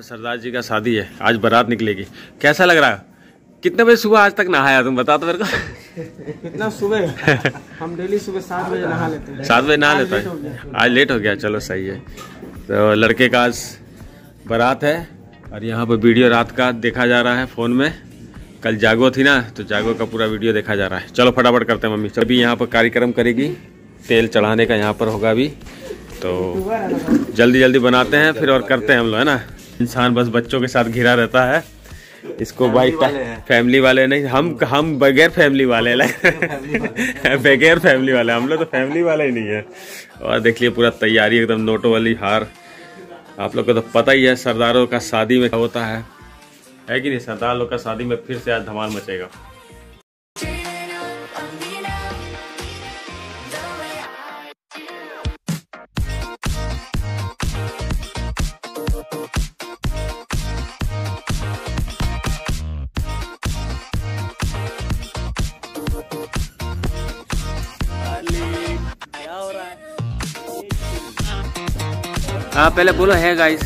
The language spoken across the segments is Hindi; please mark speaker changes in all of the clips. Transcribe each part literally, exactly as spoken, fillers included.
Speaker 1: आज सरदार जी का शादी है, आज बारात निकलेगी। कैसा लग रहा है? कितने बजे सुबह आज तक नहाया तुम बता तो मेरे को।
Speaker 2: कितना सुबह? हम डेली सुबह सात बजे नहा लेते हैं।
Speaker 1: सात बजे नहा लेता है, आज लेट हो गया। चलो सही है। तो लड़के का आज बारात है और यहाँ पर वीडियो रात का देखा जा रहा है फ़ोन में। कल जागो थी ना, तो जागो का पूरा वीडियो देखा जा रहा है। चलो फटाफट करते हैं मम्मी। अभी यहाँ पर कार्यक्रम करेगी, तेल चढ़ाने का यहाँ पर होगा अभी, तो जल्दी जल्दी बनाते हैं फिर और करते हैं हम लोग, है ना। इंसान बस बच्चों के साथ घिरा रहता है। इसको भाई फैमिली वाले नहीं, हम हम बगैर फैमिली वाले बगैर फैमिली वाले हम लोग तो फैमिली वाले ही नहीं है। और देख लिए पूरा तैयारी एकदम, नोटों वाली हार। आप लोग को तो पता ही है सरदारों का शादी में होता है है कि नहीं। सरदार लोग का शादी में फिर से आज धमाल मचेगा। हाँ पहले बोलो है गाइस।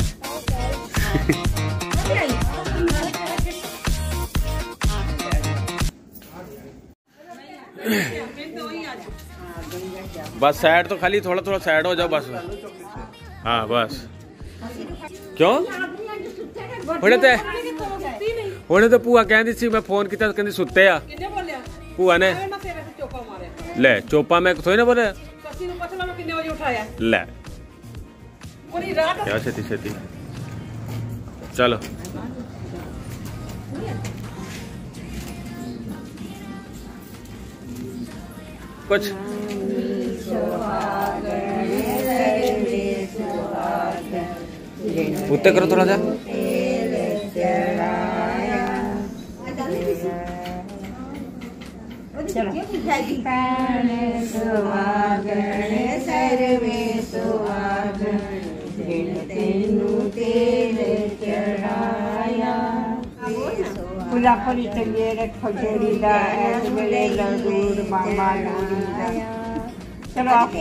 Speaker 1: बस साइड तो खाली थोड़ा थोड़ा साइड हो जाओ बस। हाँ बस। क्यों होने ते होने तो पुआ कहती सी, मैं फोन किया कहती सुते आ पुआ ने ले चोपा में थोड़ी ना बोले ले क्या छेती छेती। चलो कुछ उत्ते करो थोड़ा सा।
Speaker 3: पूजा परी चलिए रे खजूरी दा मेरे लडूर मामा लडूर दा। चलो आप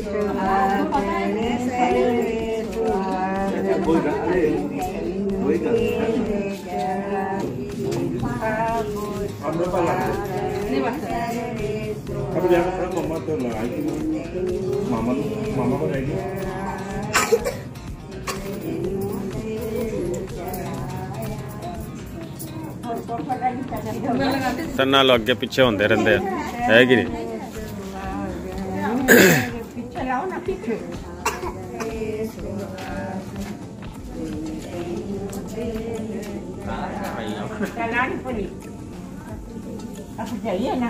Speaker 4: मामा मामा को जाएगी।
Speaker 1: सन्ना लोग अगे पीछे होंदे रहंदे है कि नहीं।
Speaker 3: पीछे लाओ ना पीछे। चलानी पड़ी अब जाइए ना।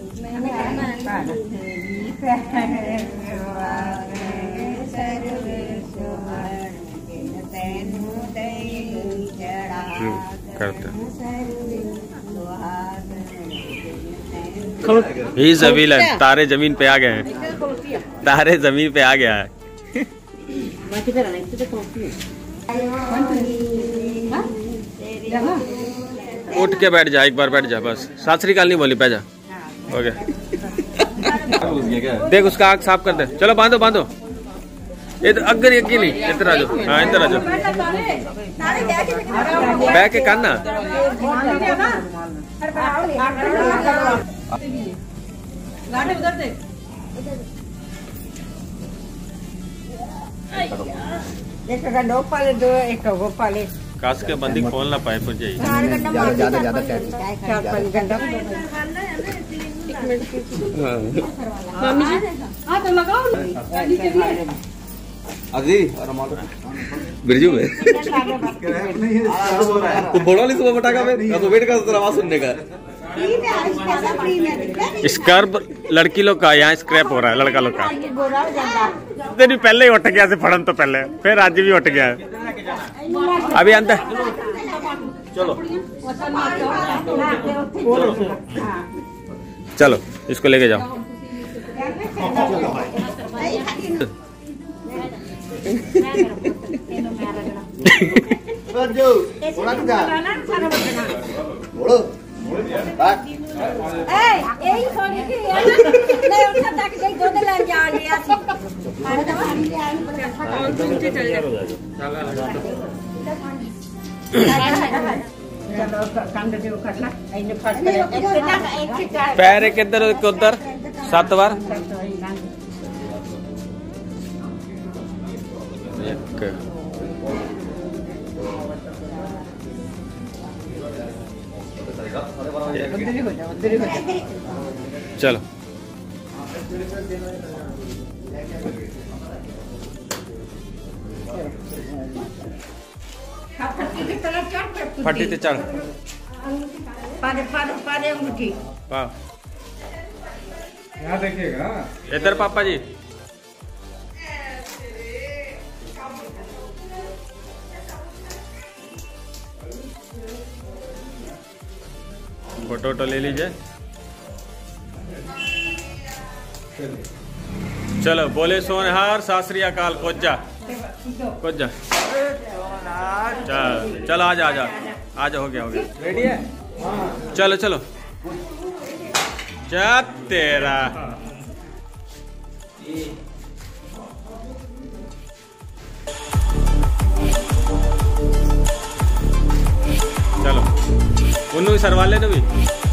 Speaker 1: करते ही जमीन है, तारे जमीन पे आ गए हैं, तारे जमीन पे आ गया है। उठ के बैठ जा, एक बार बैठ जा बस। सत श्री अकाल नहीं बोली, पै जा हो गया। देख उसका आग साफ कर दे। चलो बांधो बांधो। इधर अगर यकी नहीं, इधर आ जाओ। हाँ इधर आ जाओ, बैठ के करना।
Speaker 3: एक का दो पाले दो, एक का वो पाले।
Speaker 1: काश के बंदी खोल ना पाए फिर जाइए।
Speaker 4: ज्यादा ज्यादा
Speaker 3: चार पाँच घंटा।
Speaker 5: मम्मी जी हाँ तो लगाओ
Speaker 4: अजी बिरजू में तो बोलो नहीं सुबह पटाखा में तो वेट कर तेरा आवाज सुनने का।
Speaker 1: स्कर्ब लड़की लोग का यहाँ स्क्रैप हो रहा है, लड़का लोग का तेरी पहले ही उठ गया से फड़न तो पहले, फिर आज भी उठ गया है अभी अंदर।
Speaker 4: चलो
Speaker 1: चलो इसको लेके जाओ। पैर एक इधर एक उधर सात बार एक चलो फटी ते चढ़
Speaker 3: पारे पारे पारे अंगूठी
Speaker 1: वाह
Speaker 6: यहाँ देखिएगा
Speaker 1: इधर पापा जी फोटो वोटो ले लीजिए। चलो बोले सोनहार सत श्री अकाल कोजा कोजा चल चल आजा आजा आजा हो गया हो गया
Speaker 2: रेडी है?
Speaker 1: चलो चलो जा तेरा चलो उन्नू सरवा लेना भी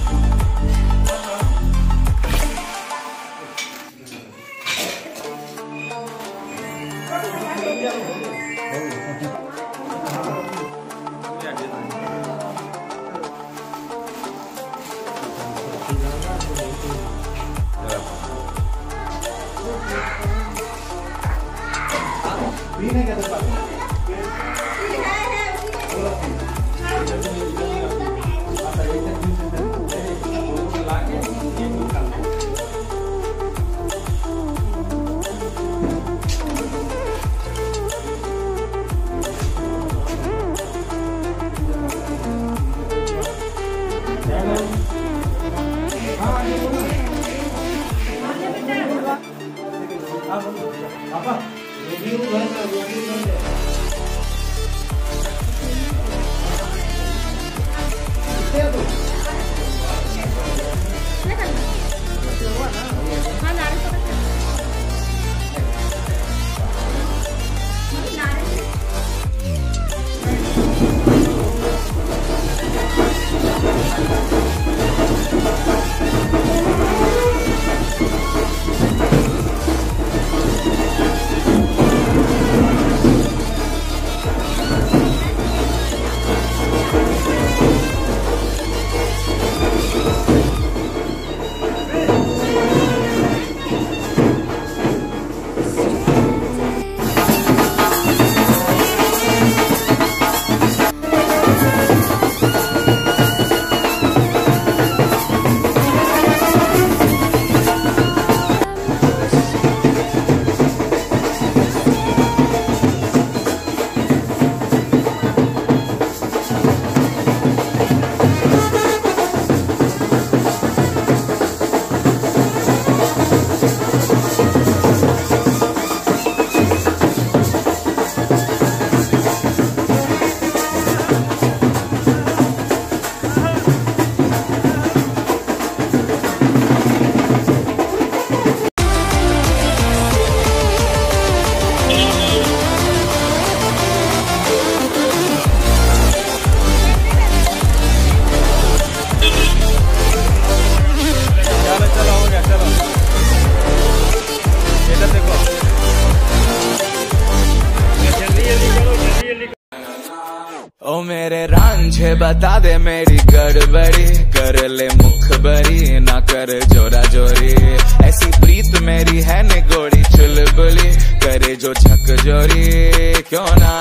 Speaker 7: ओ मेरे रांझे बता दे मेरी गड़बड़ी कर ले मुखबरी ना कर जोरा जोरी ऐसी प्रीत मेरी है निगोड़ी चुलबुली करे जो झक जोरी क्यों ना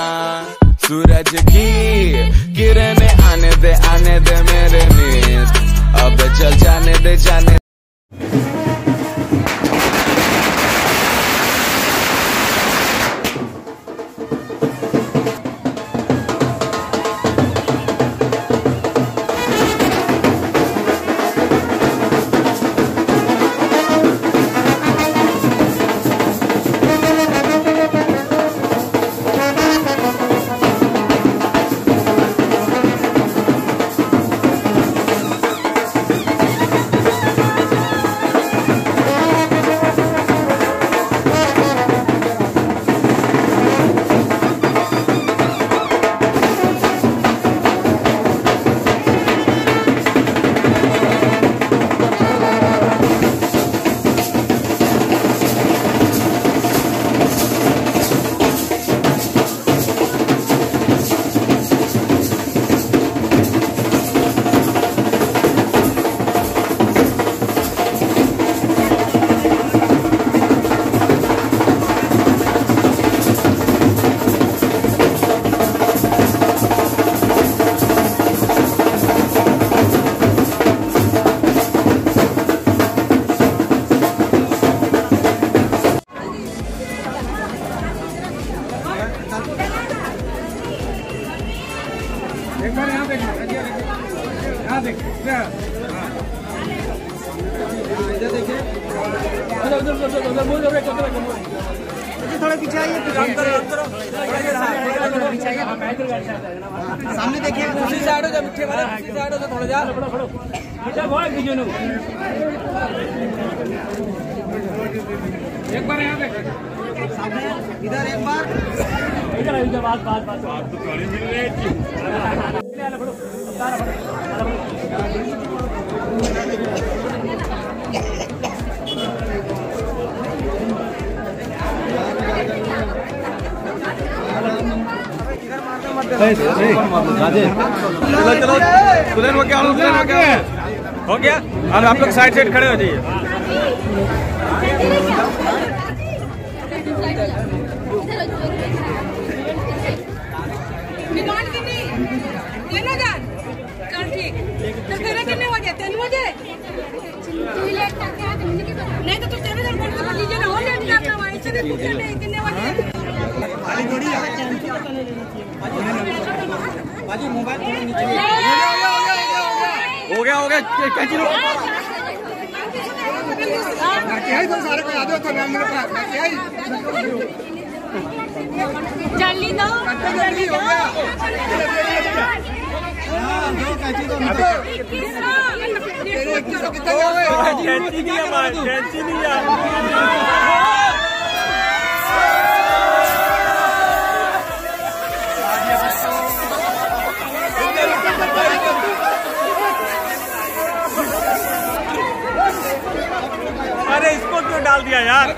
Speaker 7: सूरज की किरण आने दे आने दे मेरे नींद अब चल जाने दे जाने
Speaker 2: थोड़ा पीछे आइए, सामने देखिए। उसी साइड हो जा, मिठे वाले उसी साइड हो जा, थोड़ा जा। एक बार यहाँ पे इधर, एक बार इधर इधर बात बात बात बात तो थोड़ी मिल रही
Speaker 1: चलो चलो सुलेन हो गया, सुलेन हो गया, हो गया। अब आप लोग साइड साइड खड़े हो जाइए।
Speaker 5: नहीं तो तू तेरे घर बोल कर लीजिए ना, हो जाए ना अपना वहीं से भी पूछे नहीं कितने बजे।
Speaker 2: बाजी मोबाइल थोड़ा नीचे
Speaker 1: हो गया, हो गया, कैंची लो।
Speaker 5: जल्दी दो, जल्दी दो।
Speaker 1: कैंची नहीं है, कैंची नहीं है। अरे इसको क्यों डाल दिया यार।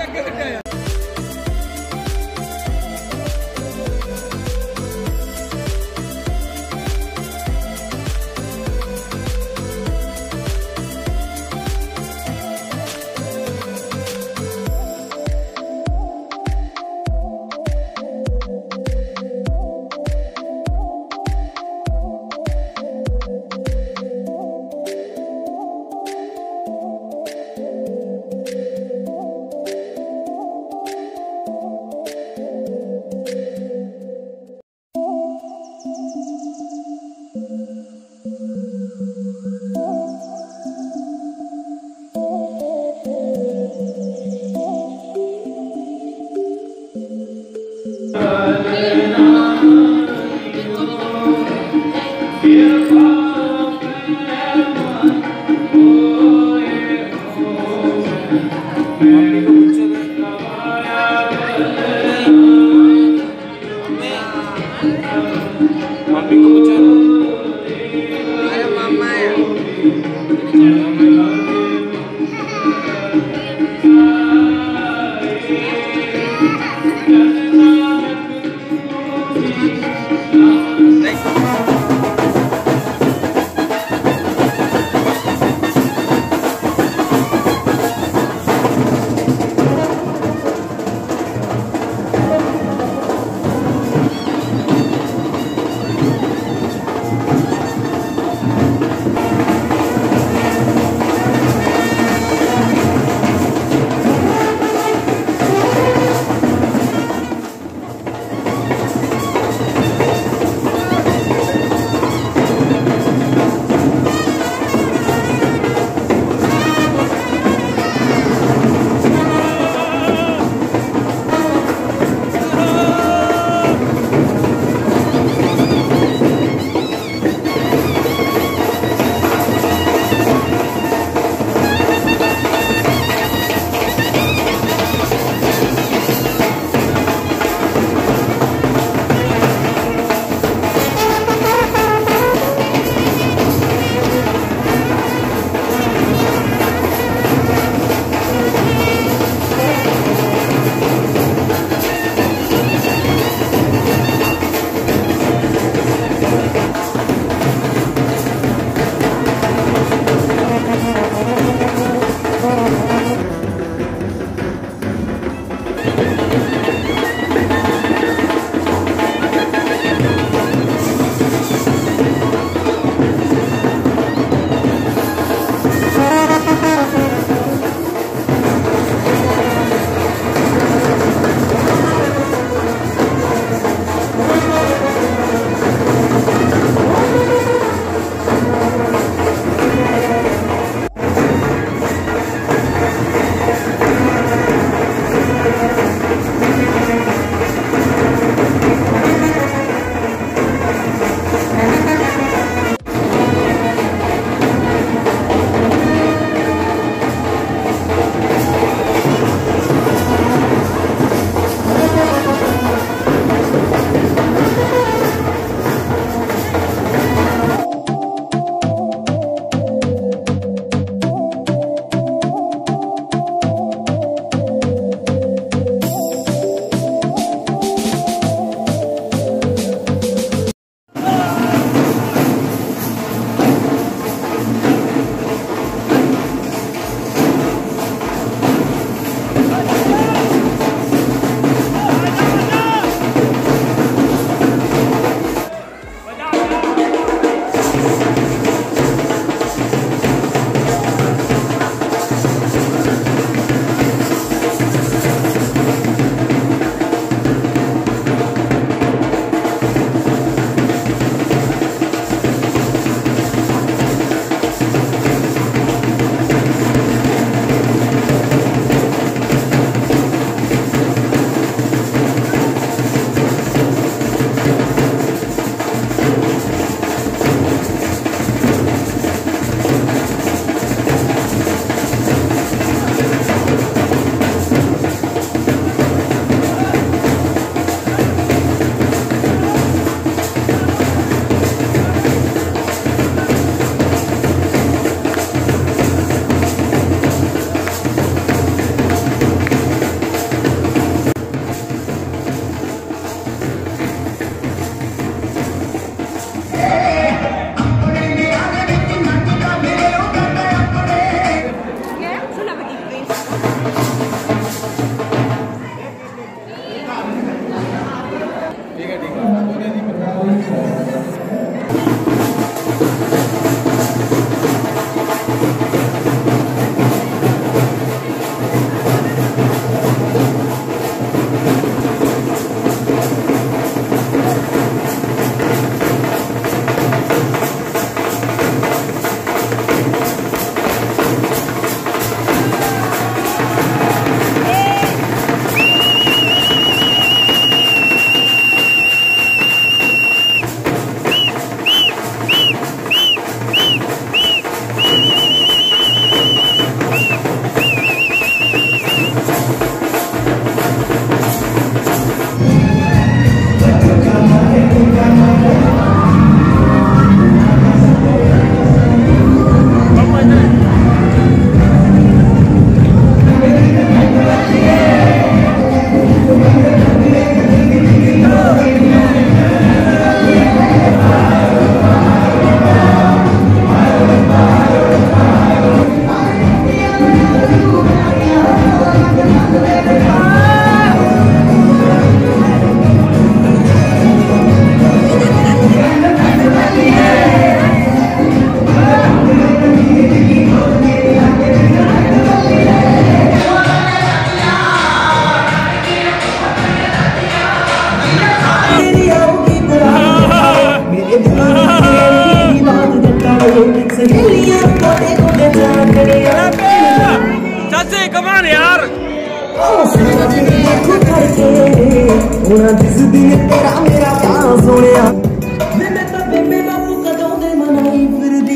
Speaker 6: हुण दिसदी है तेरा मेरा प्यार सोनिया मैं तो बेबे बापू कदों दे मनाई फिरदी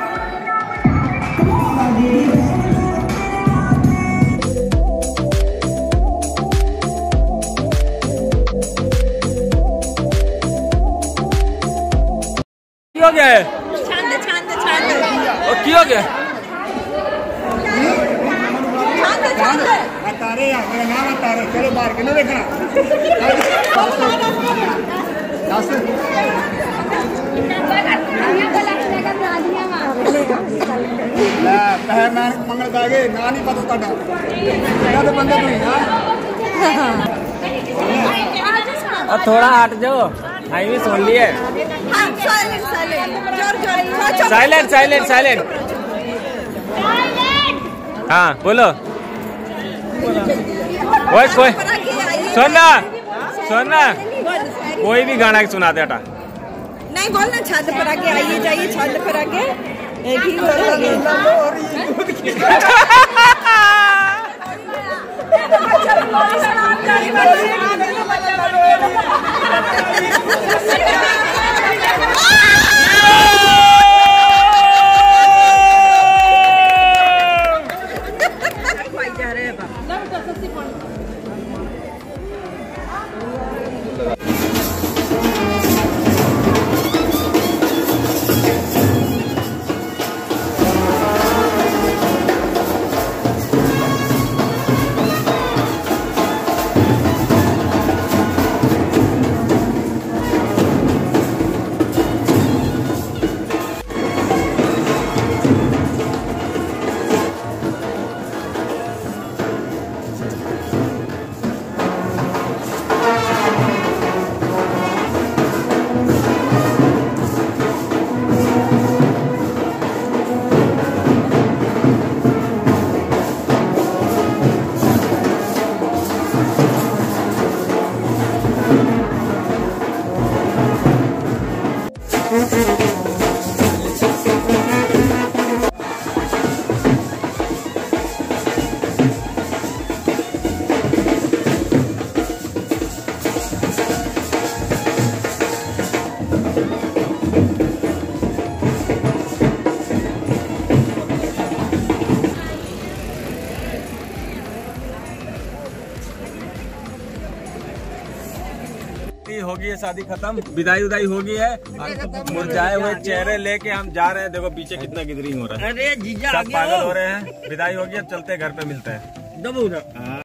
Speaker 1: की हो गया है?
Speaker 3: छान दे छान दे छान दे
Speaker 1: और की हो गया?
Speaker 3: छान दे छान दे
Speaker 2: तारे यार मेरा नाम है तारे चलो बाहर के ना देखना मैं मंगल दागे ना नहीं पता ताड़ा क्या तो बंदे नहीं
Speaker 1: और थोड़ा हट जाओ आई भी सुन लिए
Speaker 3: साइलेंट साइलेंट जोर जोर
Speaker 1: साइलेंट साइलेंट साइलेंट हाँ बोलो ओए कोई सुनना सुनना कोई भी गाना सुना दे हटा
Speaker 3: नहीं बोलना छत पर आके आइए जाइए छत पर आके एक ही
Speaker 1: होगी है शादी खत्म, विदाई उदाई हो गई है। मुरझाए हुए चेहरे लेके हम जा रहे हैं। देखो पीछे कितना गिदरिंग हो रहा है,
Speaker 2: अरे जीजा
Speaker 1: सब पागल हो रहे हैं। विदाई होगी, अब चलते घर पे मिलते हैं।